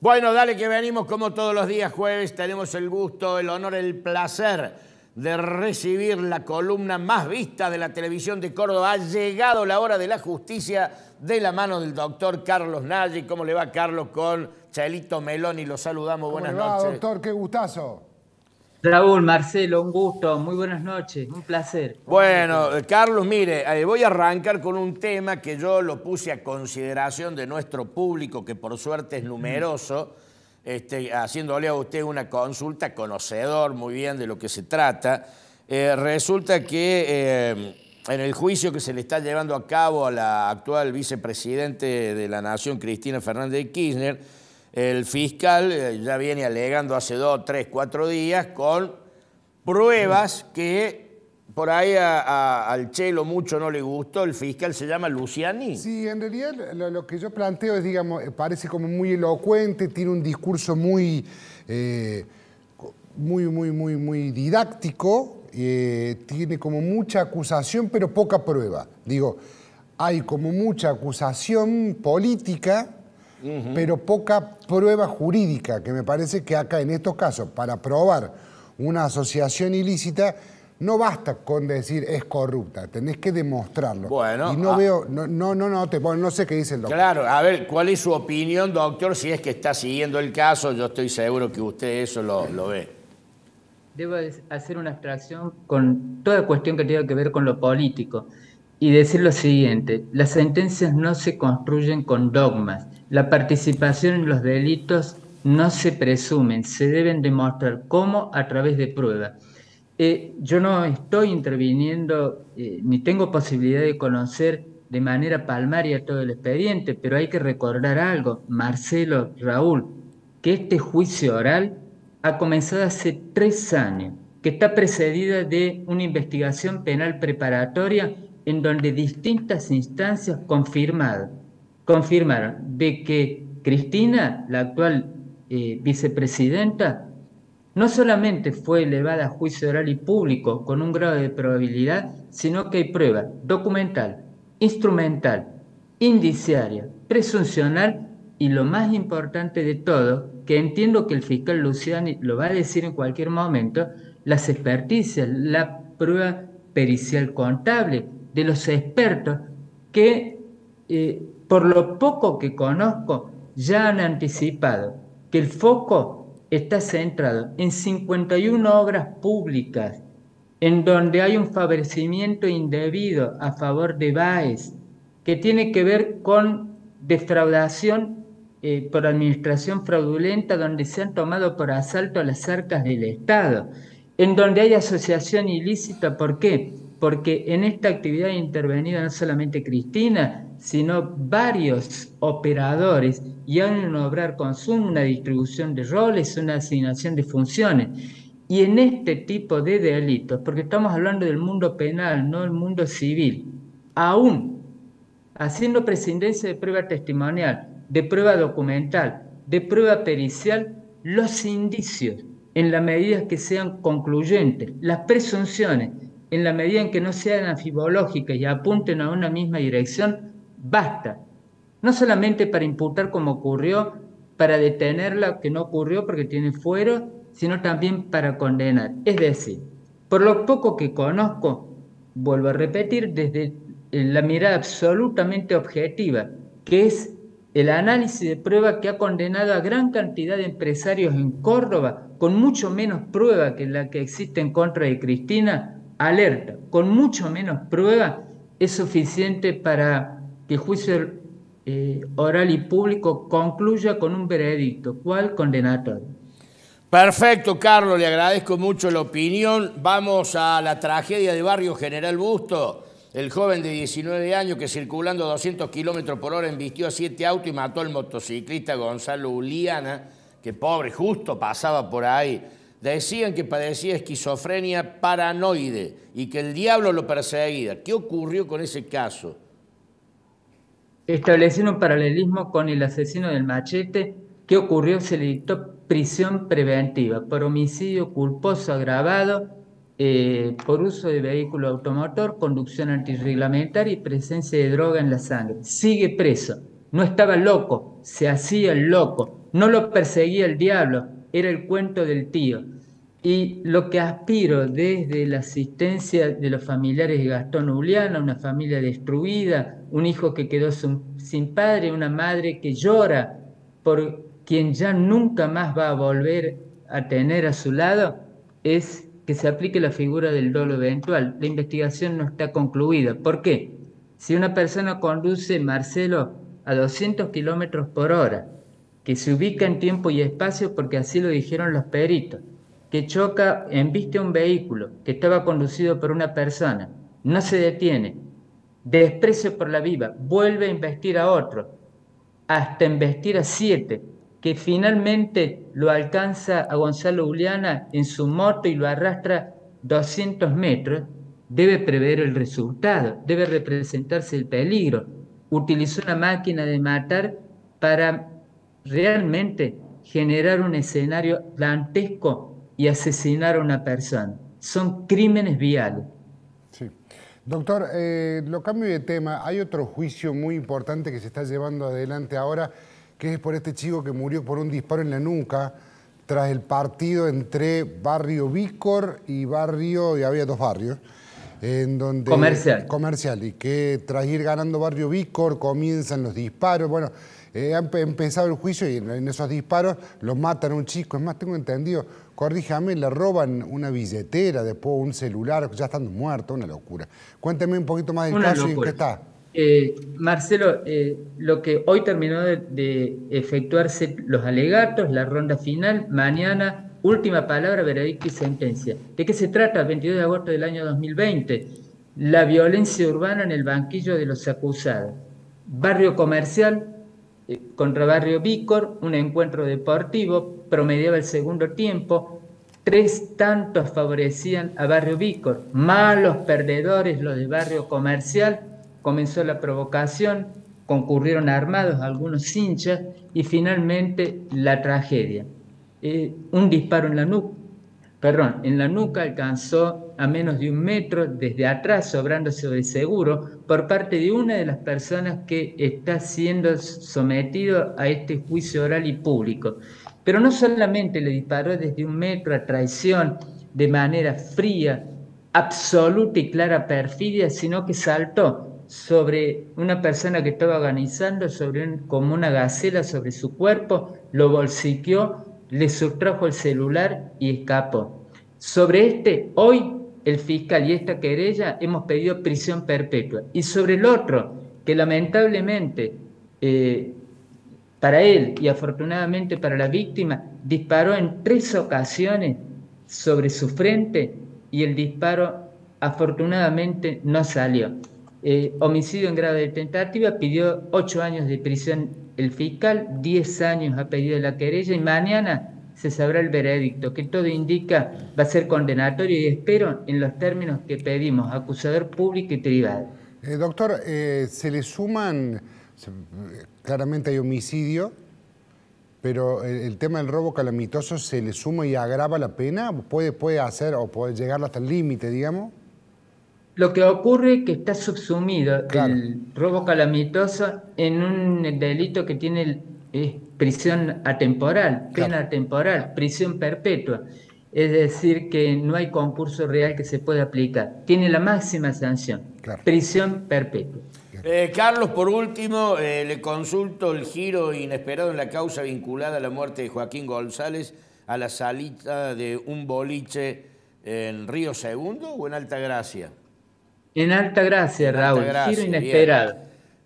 Bueno, dale que venimos como todos los días jueves. Tenemos el gusto, el honor, el placer de recibir la columna más vista de la televisión de Córdoba. Ha llegado la hora de la justicia de la mano del doctor Carlos Nagy. ¿Cómo le va, Carlos? Con Chelito Meloni lo saludamos. Buenas noches. Doctor, qué gustazo. Raúl, Marcelo, un gusto, muy buenas noches, un placer. Bueno, Carlos, mire, voy a arrancar con un tema que yo lo puse a consideración de nuestro público, que por suerte es numeroso, haciéndole a usted una consulta, conocedor muy bien de lo que se trata. Resulta que en el juicio que se le está llevando a cabo a la actual vicepresidente de la Nación, Cristina Fernández de Kirchner, el fiscal ya viene alegando hace 2, 3, 4 días con pruebas que por ahí al Chelo mucho no le gustó. El fiscal se llama Luciani. Sí, en realidad lo que yo planteo es, digamos, parece como muy elocuente, tiene un discurso muy didáctico, tiene como mucha acusación pero poca prueba. Digo, hay como mucha acusación política, pero poca prueba jurídica, que me parece que acá en estos casos, para probar una asociación ilícita, no basta con decir es corrupta, tenés que demostrarlo. Bueno, y no veo, no sé qué dice el doctor. Claro, a ver, ¿cuál es su opinión, doctor? Si es que está siguiendo el caso, yo estoy seguro que usted eso lo ve. Debo hacer una abstracción con toda cuestión que tenga que ver con lo político y decir lo siguiente: las sentencias no se construyen con dogmas, la participación en los delitos no se presumen, se deben demostrar. ¿Cómo? A través de pruebas. Yo no estoy interviniendo ni tengo posibilidad de conocer de manera palmaria todo el expediente, pero hay que recordar algo, Marcelo, Raúl, que este juicio oral ha comenzado hace 3 años, que está precedida de una investigación penal preparatoria en donde distintas instancias confirmaron de que Cristina, la actual vicepresidenta, no solamente fue elevada a juicio oral y público con un grado de probabilidad, sino que hay prueba documental, instrumental, indiciaria, presuncional y lo más importante de todo, que entiendo que el fiscal Luciani lo va a decir en cualquier momento, las experticias, la prueba pericial contable de los expertos que, por lo poco que conozco, ya han anticipado que el foco está centrado en 51 obras públicas, en donde hay un favorecimiento indebido a favor de Baez, que tiene que ver con defraudación por administración fraudulenta, donde se han tomado por asalto a las arcas del Estado, en donde hay asociación ilícita. ¿Por qué? Porque en esta actividad ha intervenido no solamente Cristina, sino varios operadores, y han un obrar consumo, una distribución de roles, una asignación de funciones. Y en este tipo de delitos, porque estamos hablando del mundo penal, no del mundo civil, aún haciendo prescindencia de prueba testimonial, de prueba documental, de prueba pericial, los indicios, en la medida que sean concluyentes, las presunciones, en la medida en que no sean anfibológicas y apunten a una misma dirección, basta. No solamente para imputar como ocurrió, para detenerla que no ocurrió porque tiene fuero, sino también para condenar. Es decir, por lo poco que conozco, vuelvo a repetir, desde la mirada absolutamente objetiva, que es el análisis de prueba que ha condenado a gran cantidad de empresarios en Córdoba, con mucho menos prueba que la que existe en contra de Cristina, alerta, con mucho menos prueba es suficiente para que el juicio oral y público concluya con un veredicto, ¿cuál? Condenatorio. Perfecto, Carlos, le agradezco mucho la opinión. Vamos a la tragedia de Barrio General Busto. El joven de 19 años que circulando a 200 km/h embistió a 7 autos y mató al motociclista Gonzalo Uliana, que pobre, justo pasaba por ahí. Decían que padecía esquizofrenia paranoide y que el diablo lo perseguía. ¿Qué ocurrió con ese caso? Establecieron un paralelismo con el asesino del machete. ¿Qué ocurrió? Se le dictó prisión preventiva por homicidio culposo agravado, por uso de vehículo automotor, conducción antirreglamentaria y presencia de droga en la sangre. Sigue preso. No estaba loco, se hacía el loco. no lo perseguía el diablo, era el cuento del tío. Y lo que aspiro desde la asistencia de los familiares de Gastón Uliana, una familia destruida, un hijo que quedó sin padre, una madre que llora por quien ya nunca más va a volver a tener a su lado, es que se aplique la figura del dolo eventual. La investigación no está concluida. ¿Por qué? Si una persona conduce, Marcelo, a 200 kilómetros por hora, que se ubica en tiempo y espacio porque así lo dijeron los peritos, que choca, embiste un vehículo que estaba conducido por una persona, no se detiene, desprecio por la vida, vuelve a investir a otro, hasta embestir a 7, que finalmente lo alcanza a Gonzalo Uliana en su moto y lo arrastra 200 metros, debe prever el resultado, debe representarse el peligro. Utilizó una máquina de matar para realmente generar un escenario dantesco y asesinar a una persona. Son crímenes viales. Sí. Doctor, lo cambio de tema. Hay otro juicio muy importante que se está llevando adelante ahora, que es por este chico que murió por un disparo en la nuca tras el partido entre Barrio Vícor y había dos barrios, en donde... Comercial, y que tras ir ganando Barrio Vícor comienzan los disparos. Bueno, ha empezado el juicio y en esos disparos los matan a un chico. Es más, tengo entendido, corríjame, le roban una billetera, después un celular, ya estando muerto, una locura. Cuénteme un poquito más del caso y en qué está. Marcelo, lo que hoy terminó de efectuarse los alegatos, la ronda final, mañana, última palabra, veredicto y sentencia. ¿De qué se trata? El 22 de agosto del año 2020, la violencia urbana en el banquillo de los acusados. Barrio Comercial contra Barrio Vícor, un encuentro deportivo, promediaba el segundo tiempo, 3 tantos favorecían a Barrio Vícor, malos perdedores los de Barrio Comercial. Comenzó la provocación, concurrieron armados algunos hinchas y finalmente la tragedia. Un disparo en la nuca alcanzó a menos de 1 metro desde atrás, sobrándose de seguro, por parte de una de las personas que está siendo sometido a este juicio oral y público. Pero no solamente le disparó desde 1 metro a traición, de manera fría, absoluta y clara perfidia, sino que saltó sobre una persona que estaba agonizando, como una gacela sobre su cuerpo, lo bolsiqueó, le sustrajo el celular y escapó. Sobre hoy el fiscal y esta querella hemos pedido prisión perpetua. Y sobre el otro, que lamentablemente para él y afortunadamente para la víctima, disparó en 3 ocasiones sobre su frente y el disparo afortunadamente no salió. Homicidio en grado de tentativa, pidió 8 años de prisión el fiscal, 10 años ha pedido la querella y mañana se sabrá el veredicto, que todo indica va a ser condenatorio y espero en los términos que pedimos, acusador público y privado. Doctor, se le suman, claramente hay homicidio, pero el tema del robo calamitoso se le suma y agrava la pena, puede hacer o puede llegar hasta el límite, digamos. Lo que ocurre es que está subsumido el robo calamitoso en un delito que tiene prisión atemporal, pena atemporal, prisión perpetua. Es decir, que no hay concurso real que se pueda aplicar. Tiene la máxima sanción, prisión perpetua. Carlos, por último, le consulto el giro inesperado en la causa vinculada a la muerte de Joaquín González a la salida de un boliche en Río Segundo o en Altagracia. En Altagracia, Raúl, giro inesperado.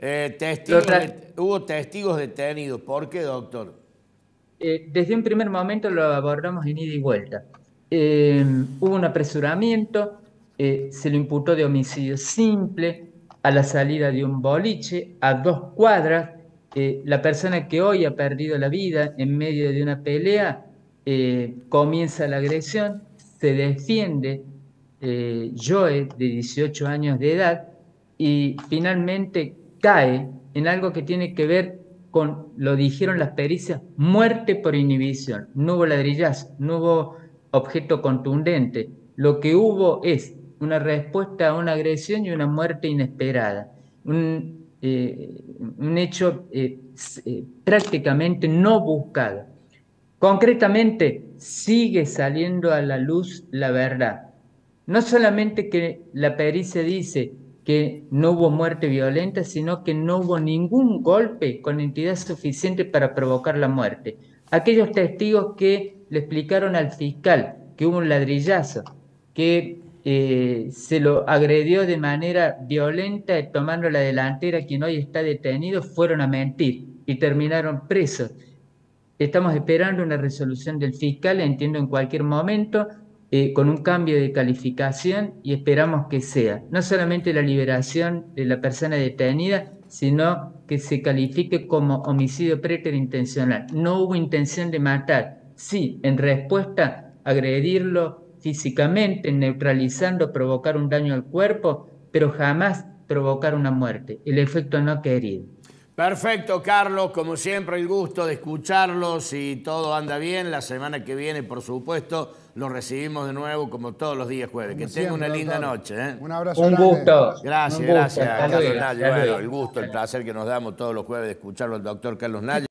Hubo testigos detenidos. ¿Por qué, doctor? Desde un primer momento lo abordamos en ida y vuelta. Hubo un apresuramiento, se lo imputó de homicidio simple a la salida de un boliche a 2 cuadras. La persona que hoy ha perdido la vida en medio de una pelea comienza la agresión, se defiende. Joe, de 18 años de edad, y finalmente cae en algo que tiene que ver con, lo dijeron las pericias, muerte por inhibición. No hubo ladrillazo, no hubo objeto contundente. Lo que hubo es una respuesta a una agresión y una muerte inesperada. un hecho prácticamente no buscado. Concretamente, sigue saliendo a la luz la verdad. No solamente que la pericia dice que no hubo muerte violenta, sino que no hubo ningún golpe con entidad suficiente para provocar la muerte. Aquellos testigos que le explicaron al fiscal que hubo un ladrillazo, que se lo agredió de manera violenta tomando la delantera, quien hoy está detenido, fueron a mentir y terminaron presos. Estamos esperando una resolución del fiscal, entiendo en cualquier momento, con un cambio de calificación, y esperamos que sea no solamente la liberación de la persona detenida, sino que se califique como homicidio preterintencional. No hubo intención de matar. Sí, en respuesta, agredirlo físicamente, neutralizando, provocar un daño al cuerpo, pero jamás provocar una muerte. El efecto no querido. Perfecto, Carlos, como siempre el gusto de escucharlos. Si todo anda bien, la semana que viene, por supuesto, lo recibimos de nuevo como todos los días jueves. Como Que tenga una siempre, linda doctor. noche, ¿eh? Un abrazo Un grande. gusto. Gracias, Un gusto. gracias, Hasta Carlos luego, Naya. hasta Bueno, luego. el gusto, el placer que nos damos todos los jueves de escucharlo al doctor Carlos Naya.